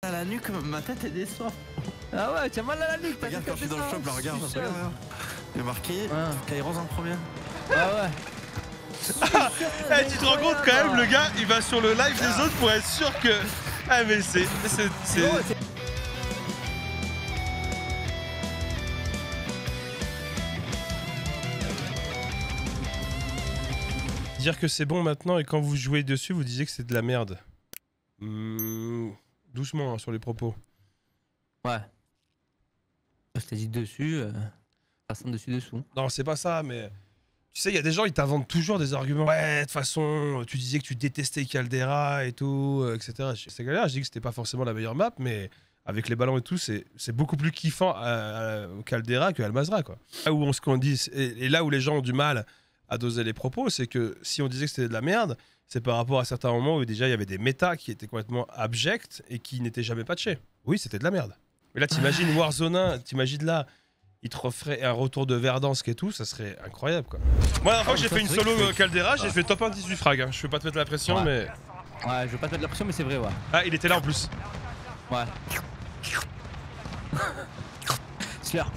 à la nuque, ma tête elle descend. Ah ouais, tu as mal à la nuque. Regarde quand je suis dans le shop, là, regarde. Il y a marqué Kairos en premier. Ah ouais. Eh, tu te rends compte quand même, le gars il va sur le live des autres pour être sûr que. Ah, mais c'est. Dire que c'est bon maintenant et quand vous jouez dessus, vous disiez que c'est de la merde. Doucement hein, sur les propos. Ouais. Je t'ai dit dessus, personne dessus dessous. Non, c'est pas ça, mais. Tu sais, il y a des gens, ils t'inventent toujours des arguments. Ouais, de toute façon, tu disais que tu détestais Caldera et tout, etc. C'est galère, je dis que c'était pas forcément la meilleure map, mais avec les ballons et tout, c'est beaucoup plus kiffant au Caldera qu'à Al-Mazrah, quoi. Là où ce qu'on dit, et là où les gens ont du mal à doser les propos, c'est que si on disait que c'était de la merde, c'est par rapport à certains moments où déjà il y avait des méta qui étaient complètement abjects et qui n'étaient jamais patchés. Oui, c'était de la merde. Mais là, t'imagines Warzone 1, t'imagines là, il te referait un retour de Verdansk et tout, ça serait incroyable, quoi. Moi, la dernière fois que j'ai fait une solo Caldera, j'ai fait top 1 18 frags. Hein. Je veux pas te mettre la pression, mais. Ouais, je veux pas te mettre la pression, mais c'est vrai, ouais. Ah, il était là en plus. Ouais. Slurp.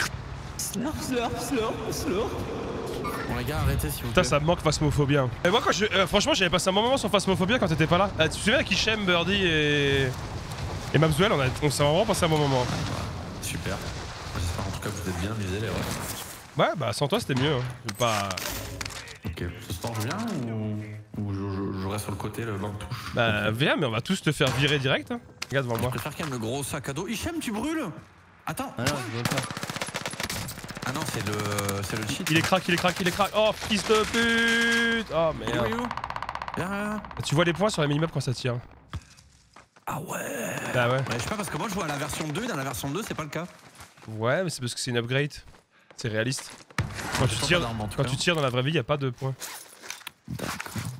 Slurp. Bon, les gars, arrêtez s'il vous Putain, plaît. ça me manque Phasmophobia. Et moi, franchement, j'avais passé un bon moment sur Phasmophobia quand t'étais pas là. Tu te souviens avec Hichem, Birdie et Mamzuel, on s'est vraiment passé un bon moment. Super. J'espère en tout cas que vous êtes bien amusés, les refs. Ouais, bah sans toi, c'était mieux. Hein. Je vais pas. Ok, ce soir je viens ou je reste sur le côté, le banc de touche? Bah, viens, mais on va tous te faire virer direct. Hein. Regarde devant moi. Je préfère qu'il y ait le gros sac à dos. Hichem, tu brûles? Attends. Ah non, je veux pas. Ah non, c'est le cheat. Il est crack. Oh, fils de pute. Oh merde. Viens. Tu vois les points sur la minimap quand ça tire. Ah ouais. Bah ouais. Je sais pas parce que moi je vois la version 2 et dans la version 2 c'est pas le cas. Ouais, mais c'est parce que c'est une upgrade. C'est réaliste. Quand tu tires dans la vraie vie, y a pas de points. D'accord.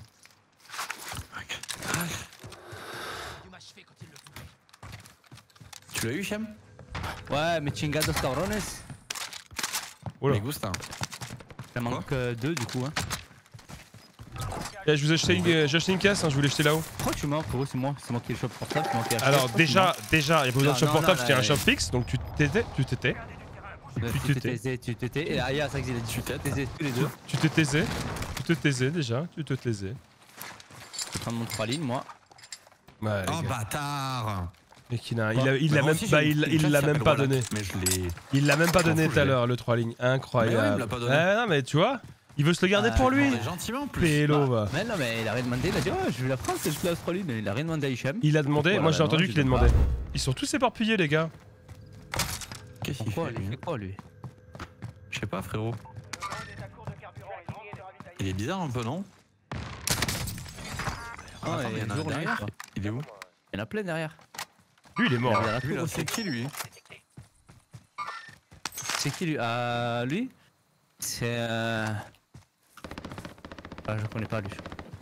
Tu l'as eu, Hichem? Ouais, mais chingados cabrones. Oh là. Me gusta. Ça manque 2 du coup, hein. Je vous ai acheté une caisse, hein, je voulais jeter là-haut. Pourquoi tu mens? Pour eux, c'est moi qui ai le shop portable, c'est moi qui ai acheté. Alors déjà, il y a pas besoin de shop Non, portable, non, c'était un là, shop fixe, donc tu t'étais. Tu t'étais. Et Aya, ça que il a dit tu t'étais tous les deux. Tu te taisais déjà, tu te taisais. Je vais prendre mon 3 lignes, moi. Ouais, Oh bâtard! mais il l'a même pas donné. Mais je l'ai. Il l'a même pas donné tout à l'heure, le 3 lignes. Incroyable. Mais ouais, il me l'a pas donné. Non, mais tu vois, il veut se le garder pour lui. Gentiment en plus. Pélo, va. Mais non, mais il a rien demandé, il a dit ouais, je vais la prendre, c'est juste la 3 lignes, mais il a rien demandé à Hichem. Il a demandé, Pourquoi, moi là, j'ai entendu non, qu'il a je demandé. sais Ils sont tous éparpillés, les gars. Qu'est-ce qu'il Pourquoi fait lui? Il lui? fait quoi lui? Je sais pas, frérot. Il est bizarre un peu, non? Ah, il y en a un derrière. Il est où? Il y en a plein derrière. Lui, il est mort. Lui, là, c'est qui lui? C'est qui lui? Lui? C'est Ah, je connais pas lui.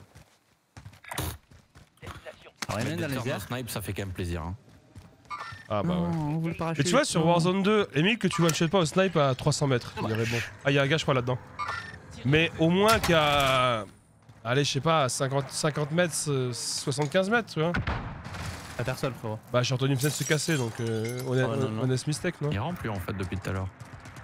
Rien dans les airs. Snipe, ça fait quand même plaisir. Hein. Ah bah ouais. On veut le Mais tu vois, sur Warzone 2, Emile, que tu one-shot pas au snipe à 300 mètres. Il irait bon. Ah, il y a un gars, je crois, là-dedans. Mais au moins qu'à. Allez, je sais pas, à 50 mètres, 75 mètres, tu vois. Y'a personne, frérot. Bah, j'ai entendu une fenêtre se casser, donc honest mistake, non? Il rentre plus en fait depuis tout à l'heure.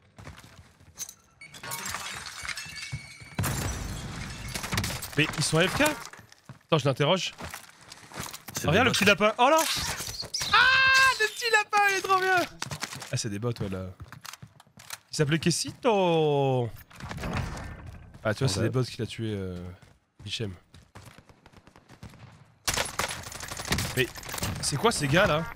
Mais ils sont AFK? Attends, je l'interroge. Oh, regarde le petit lapin. Oh là! Ah! Le petit lapin, il est trop bien! Ah, c'est des bots, ouais, là. Il s'appelait Quesito! Ah, tu vois, c'est des bots qui l'a tué, Hichem. Mais c'est quoi ces gars là?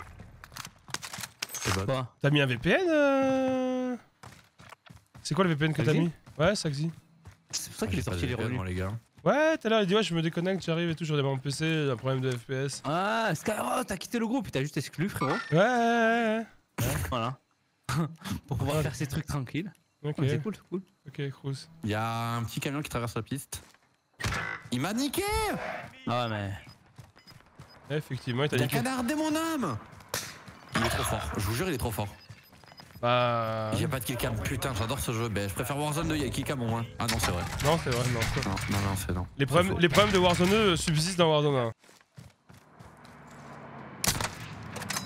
T'as mis un VPN C'est quoi le VPN que t'as mis? Ouais, Saxi. C'est pour ça qu'il est sorti les revenus. Les gars. Ouais, tout à l'heure il dit ouais, je me déconnecte, j'arrive et tout, j'aurais mon PC, un problème de FPS. Ah, Skyro, t'as quitté le groupe, t'as juste exclu, frérot. Ouais. Voilà. Pour pouvoir faire ses trucs tranquilles. Ok. C'est cool, c'est cool. Ok, cruise. Il y a un petit camion qui traverse la piste. Il m'a niqué! Ah ouais, mais. Effectivement, il t'a Il a niqué. canardé mon âme! Il est trop fort, je vous jure, il est trop fort. Bah. J'ai pas de killcam, putain, j'adore ce jeu. Ben, je préfère Warzone 2, il y a killcam au moins. Ah non, c'est vrai. Non, c'est vrai, non. Non, c'est non. Les problèmes de Warzone 2 subsistent dans Warzone 1.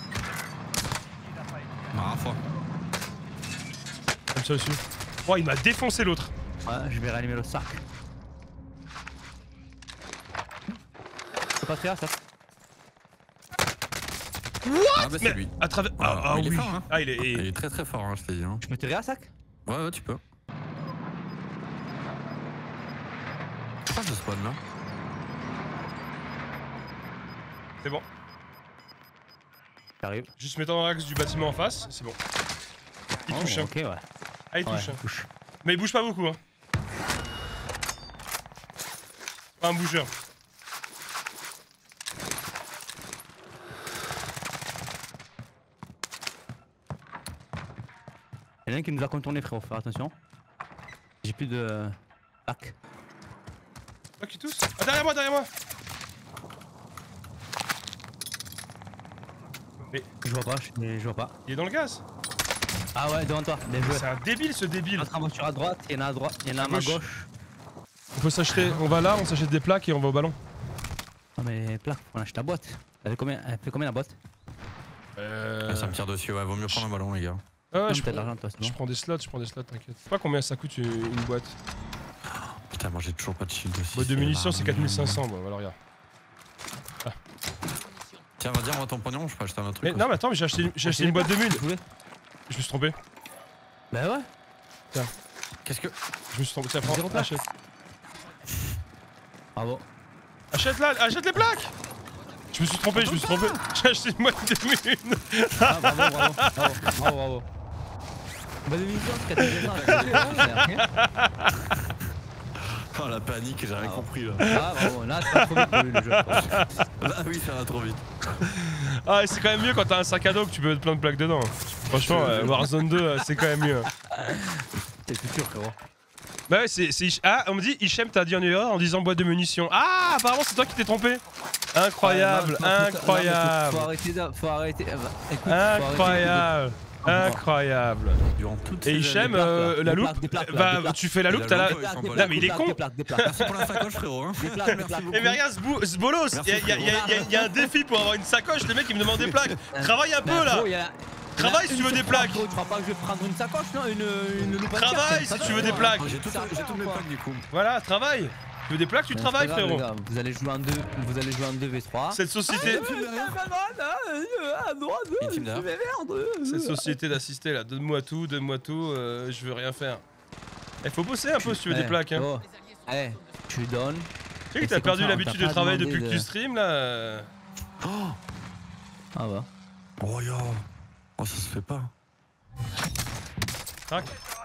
fois. Comme ça dessus. Oh, il m'a défoncé l'autre. Ouais, je vais réanimer le sac. C'est pas faire ça. Ah bah c'est Mais lui. à travers. Ah, il est oui. fort, hein. Ah, Il est très très fort, hein, je t'ai dit. Hein. Je peux tirer à sac? Ouais, tu peux. Pourquoi je spawn là? C'est bon. J'arrive. Juste mets-toi dans l'axe du bâtiment en face, c'est bon. Il touche, hein. Ok, ouais. Ah, il touche, Ouais, hein. touche. Mais il bouge pas beaucoup, hein. Pas un bougeur. Y'en a un qui nous a contourné, frérot, faire attention. J'ai plus de. Tac. Oh, qui tousse. Ah, derrière moi, derrière moi. Mais Je vois pas, je vois pas. il est dans le gaz. Ah ouais, devant toi, bien joué. C'est un débile ce débile. L'autre en voiture à droite, il y en a à droite, il y en a à ma gauche. On peut s'acheter, on va là, on s'achète des plaques et on va au ballon. Non mais plaque, on achète la boîte. Elle fait combien la boîte? Ça me tire dessus, ouais, vaut mieux prendre un ballon, les gars. Ah, Non, je t'as de prends, l'argent toi, je prends des slots, t'inquiète. Je sais pas combien ça coûte une boîte. Putain, moi j'ai toujours pas de shield aussi. Boîte de munitions, c'est 4500, bon, alors regarde. Tiens, vas-y, on va ton pognon, je peux acheter un autre Mais truc. non, mais attends, mais j'ai acheté une boîte de mules. Vous voulez? Je me suis trompé. Bah ouais. Qu'est-ce que. Je me suis trompé. Tiens, prends, Zéro plaque. achète. Bravo. Achète là, achète les plaques. Je me suis trompé. J'ai acheté une boîte de mules. Ah, bravo. Bah de munitions, c'est 4 Oh la panique, j'ai rien compris là. Ah bravo, là c'est pas trop vite pour lui le jeu. Là oui, ça va trop vite. Ah, c'est quand même mieux quand t'as un sac à dos que tu peux mettre plein de plaques dedans. Franchement, Warzone 2, c'est quand même mieux. C'est futur frérot. Bah ouais, Ah, on me dit, Hichem t'a dit en erreur en disant boîte de munitions. Ah, apparemment c'est toi qui t'es trompé. Incroyable, incroyable. Faut arrêter. Écoute, Incroyable. Incroyable. Durant toutes Et ces Hichem, années- la loupe, bah tu fais la loupe, t'as la... Non mais il est con. Merci pour la sacoche, frérot. Hein. Merci beaucoup. Eh mais regarde ce bolos, il y a un défi pour avoir une sacoche, les mecs ils me demandent des plaques. Travaille un peu là. Travaille si tu veux des plaques. Tu crois pas que je vais prendre une sacoche, non? Une loupe à Travaille pierre, si tu veux des plaques. J'ai toutes mes plaques du coup. Voilà, travaille. Tu veux des plaques, tu travailles frérot. Vous allez jouer en 2v3. Cette société... Ultime d'ailleurs. Cette société d'assister là, donne-moi tout, je veux rien faire. Eh, faut bosser un peu si tu veux des plaques hein. Oh. Eh, tu donnes. Tu sais que t'as perdu l'habitude de travailler depuis que tu stream là. Ah bah. Oh yo. Oh ça se fait pas. Crac.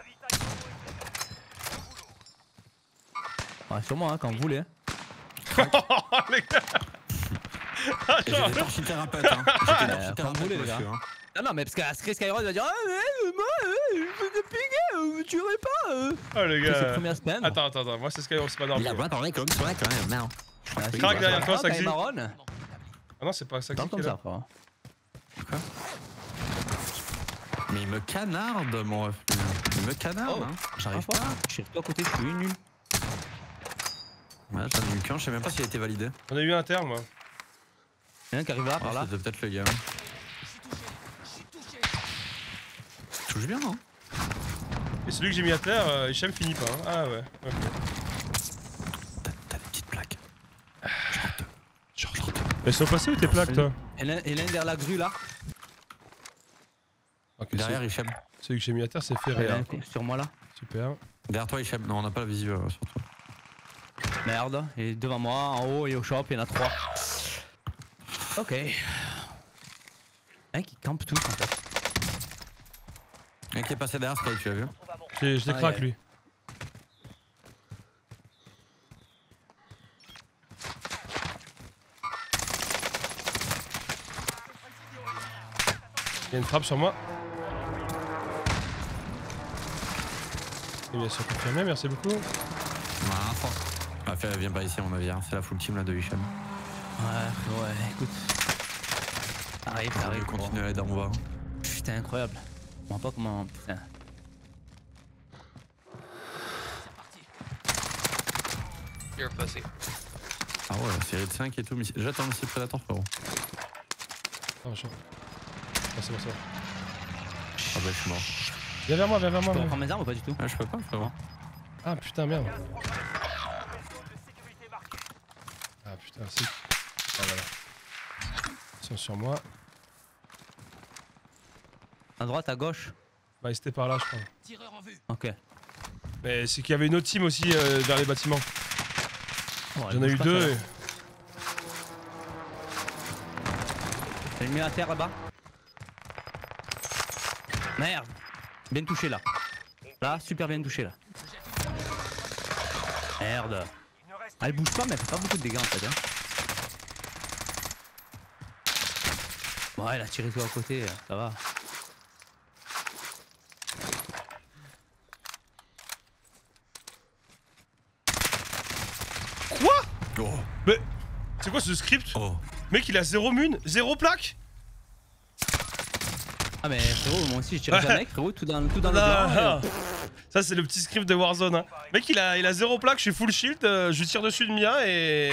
Ouais, sur moi hein, quand vous voulez. Hein. Les gars. Et j'ai des torchithérapeutes hein. J'ai des torchithérapeutes les gars. monsieur hein. Non, mais parce que Skyros va dire ah, mais moi, je veux piquer, tu tuerais pas. Oh les C'est gars. la première semaine. Attends, moi c'est Skyrim, c'est pas normal. Il a parlé comme ça quand même, non. Crac derrière toi, ça Saxi. Ah non, c'est pas Saxi Parle qui est comme là. ça, frère. Quoi? Mais il me canarde mon ref. Il me canarde hein. J'arrive pas. Je suis toi à côté, je suis nul. Ouais, j'en ai eu qu'un, je sais même pas s'il a été validé. On a eu un terme moi. Il y en a un qui arrive là, par là. C'était peut-être le gars. Touche bien non? Et celui que j'ai mis à terre, Hichem finit pas. Hein. Ah ouais. Ok. T'as des petites plaques. Elles sont passées où tes plaques toi? Il y en a un derrière la grue là. Ok, Derrière Hichem. celui que j'ai mis à terre c'est Il y en a Ferré. un sur moi là. Super. Derrière toi Hichem. Non, on n'a pas la visu sur toi. Merde, il est devant moi, en haut et au shop, il y en a 3. Ok. Mec, il campe tous en fait. Un qui est passé derrière Sky, tu l'as vu? Je l'ai craque lui. Il y a une frappe sur moi. Et bien sûr confirmé, merci beaucoup. Ah, fort. Ah, viens pas ici à mon avis, hein. C'est la full team là de Hichem. Ouais, écoute. Arrive, Je vais continuer à aller en bas. Putain, incroyable. Je comprends pas comment. Putain. You're a pussy. Ah ouais, série de 5 et tout. J'attends le Predator frérot. Ah, machin. Ah, c'est bon, c'est bon. Ah bah je suis mort. Viens vers moi, viens vers moi. Tu peux viens. reprendre mes armes ou pas du tout? Ah je peux pas frérot. Ah putain, merde. Ah putain, si. Ah voilà. Ils sont sur moi. À droite, à gauche? Bah, ils étaient par là, je crois. Ok. Mais c'est qu'il y avait une autre team aussi vers les bâtiments. Bon, J'en ai eu deux. Et... J'ai mis à terre là-bas. Merde. Bien touché là. Là, super bien touché là. Merde. Elle bouge pas mais elle fait pas beaucoup de dégâts en fait. Hein. Bon, elle a tiré tout à côté, ça va. Quoi? Oh. Mais c'est quoi ce script? Oh. Mec, il a 0 mun, 0 plaque. Ah mais frérot, moi aussi je tire jamais, frérot, tout dans le blanc. Ah, ça c'est le petit script de Warzone. Hein. Mec, il a 0 plaque, je suis full shield, je lui tire dessus le mien et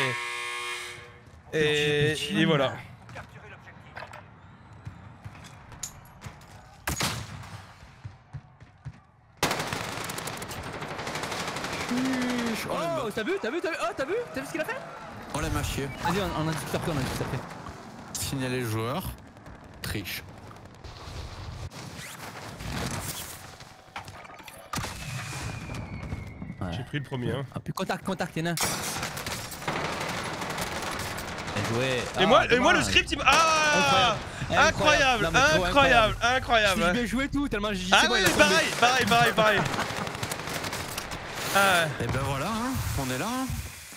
voilà. Oh, t'as vu? Oh, t'as vu ce qu'il a fait? Oh la m'a chier. Vas-y, on a discuté après, Signaler le joueur. Triche. Ouais. J'ai pris le premier. Hein. Ah puis contact, y'en a un. Bien joué. Et moi le script il m'a... Ah, incroyable. J'ai bien joué tout, tellement j'ai dit Ah oui, pareil. Ah. Et ben voilà, hein. On est là. Hein.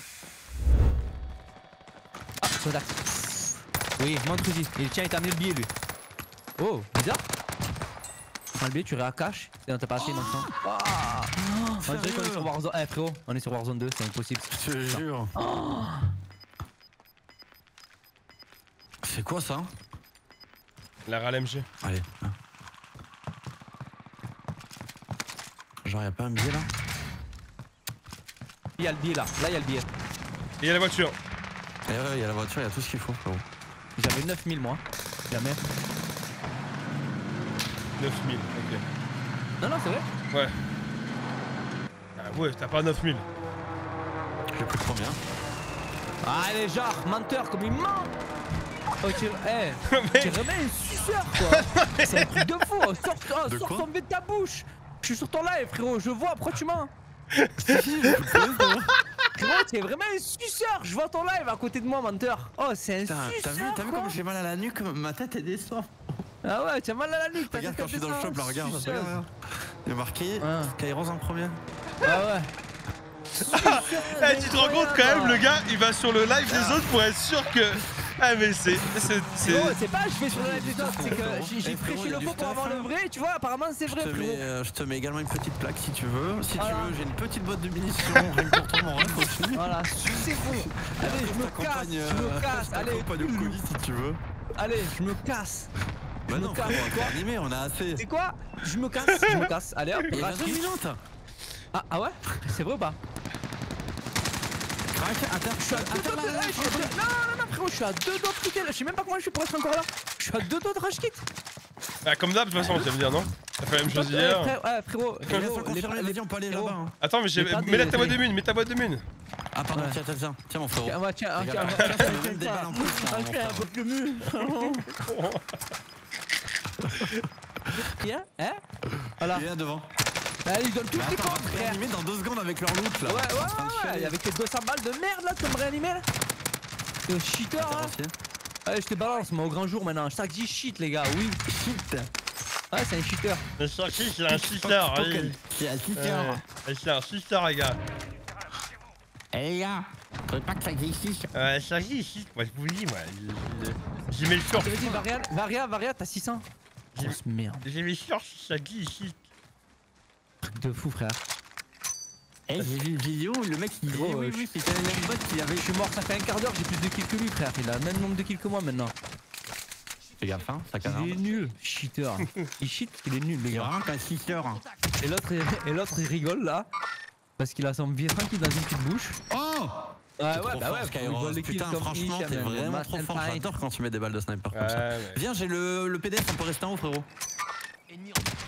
Ah, contact. Oui, montre-y. Tiens, il t'a amené le billet lui. Oh, bizarre. Prends le billet, tu réacaches. Et on t'a passé maintenant. On dirait qu'on est sur Warzone. Eh frérot, on est sur Warzone 2, c'est impossible. Je te jure. Oh. C'est quoi ça? La RAL-MG. Allez. Hein. Genre y'a pas un billet là? Il y a le billet là, il y a le billet. Et il y a la voiture. Et ouais, y'a la voiture, y'a tout ce qu'il faut frérot. J'avais 9000 moi. Jamais. 9000, ok. Non, c'est vrai. Ouais. Ah ouais, t'as pas 9000. J'ai pris le premier. Allez, genre, menteur comme il ment. Oh, tu remets un suceur quoi. C'est un truc de fou. Sors ton bête de ta bouche. Je suis sur ton live, frérot, je vois, pourquoi tu mens? Frérot, t'es vraiment un suceur. Je vois ton live à côté de moi, menteur. Oh, c'est un suceur. T'as vu comme j'ai mal à la nuque, ma tête est descend. Ah ouais, tu as mal à la nuque. Regarde quand je suis dans le shop là, regarde. Il y a marqué Kairos en premier. Ah ouais. Eh, tu te rends compte quand même, le gars il va sur le live des autres pour être sûr que. Ah, mais c'est. C'est pas je fais sur le live des autres, c'est que j'ai prêché le faux pour avoir le vrai, tu vois, apparemment c'est vrai, frérot. Je te mets également une petite plaque si tu veux. Si tu veux, j'ai une petite boîte de munitions, rien que pour toi, mon ref aussi. Voilà, c'est faux. Allez, je me casse, allez. Pas de colis si tu veux. Allez, je me casse. Bah non, frérot, on va animé, on a assez. C'est quoi? Je me casse, allez hop. Il y a 2 minutes. Ah ouais? C'est vrai ou pas? Crac, je suis à 2 doigts de Non, frérot, je suis à 2 doigts de quitter là. Je sais même pas comment je suis pour être encore là. Je suis à 2 doigts de rage kit. Bah, comme d'hab, de toute façon, tu vas me dire, non? T'as fait la même chose hier. Ouais, frérot. Vas-y, on peut aller là-bas. Attends, mais j'ai. Mets là ta boîte de mine, mets ta boîte de mine. Ah, pardon, tiens, mon frérot. Tiens, un peu plus mu. Hein? Voilà. Il est là devant. Ils donnent tout ce qu'ils font, frère. Réanimé dans 2 secondes avec leur loot là. Ouais, avec tes 200 balles de merde là, tu vas me réanimer là. Le cheater là. Allez, je te balance, moi au grand jour maintenant. Chaque dit shit, les gars, oui. Shit. Ouais, c'est un cheater. Le sorti, c'est un cheater, oui. C'est un cheater. C'est un cheater, les gars. Eh les gars, vous trouvez pas que ça existe? Ça existe, moi je vous le dis, moi. J'ai mis le short. Vas-y, Varia, t'as 600. Grosse merde. J'ai mis le short, ça existe ici. Truc de fou, frère. Eh, j'ai vu une vidéo où le mec il dit oui, c'était le même bot qui avait. Je suis mort, ça fait un quart d'heure, j'ai plus de kills que lui, frère. Il a le même nombre de kills que moi maintenant. Fais gaffe, hein, ça canarde. Il est nul, cheater. Il cheat parce qu'il est nul, les C'est gars. vraiment qu'un cheater. Et l'autre il rigole là. Parce qu'il a son billet tranquille dans une petite bouche. Oh! Ouais, Skyros, putain, franchement, t'es vraiment trop fort. J'adore quand tu mets des balles de sniper comme ça. Viens, j'ai le PDF, on peut rester en haut, frérot.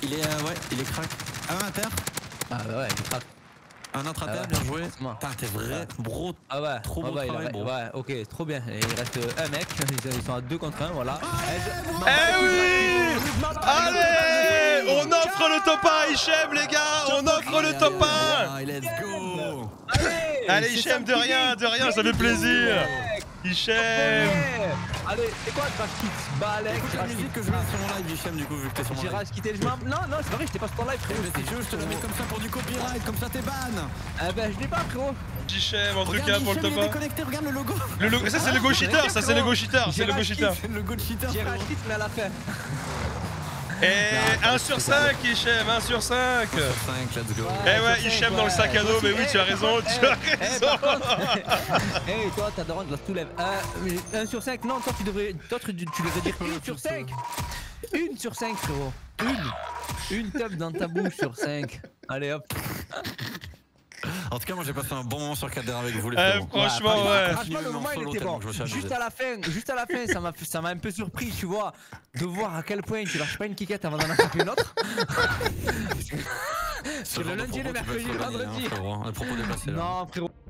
Il est, ouais, il est crack. Un à terre. Ah bah ouais, il craque. Un autre à Ah terre, ouais. bien joué. C'est moi. Putain, t'es vrai, bro. Ah ouais, Trop beau ouais, travail, il a- bro. ouais, ok, trop bien. Et il reste un mec, ils sont à 2 contre 1, voilà. Eh oui! Allez! On offre le top 1 à Hichem, les gars! On offre le top 1! Let's go. Allez, Hichem, de rien, ça fait plaisir! Hichem! Allez, c'est quoi Crash Kit Balek, Écoute la musique que je mets sur mon live, Hichem, du coup, vu que t'es sur mon J'ai live. rage quitté le jeu. Non, non, c'est pas vrai, j'étais pas sur ton live, frérot. Mais si tu veux, je te la mets comme ça pour du copyright, comme ça t'es ban. Ah bah, je l'ai pas, frérot. Hichem, en tout Regarde, cas, pour le Hichem, top il est 1. déconnecté, regarde le logo. Le logo, ça c'est le go cheater, ça c'est le go cheater, c'est le go cheater. C'est le go de cheater. J'ai frérot. rage quitté, mais à la fin. Et 1 sur 5, Hichem, 1 sur 5. 5, let's go. Eh ouais, Hichem dans le sac à dos, mais oui, tu as raison, tu as raison. Hey, toi, ta daronne, je la soulève. 1 sur 5, non, toi, tu devrais dire 1 sur 5. 1 sur 5, frérot. Une top dans ta bouche sur 5. Allez, hop. En tout cas, moi j'ai passé un bon moment sur Caldera avec vous, les frérots. Franchement, ouais. Franchement, le moment il était bon. Juste à la fin, ça m'a un peu surpris, tu vois, de voir à quel point tu lâches pas une kickette avant d'en attraper une autre. Sur le lundi, le mercredi, le vendredi. Un propos déplacé là. Non, frérot.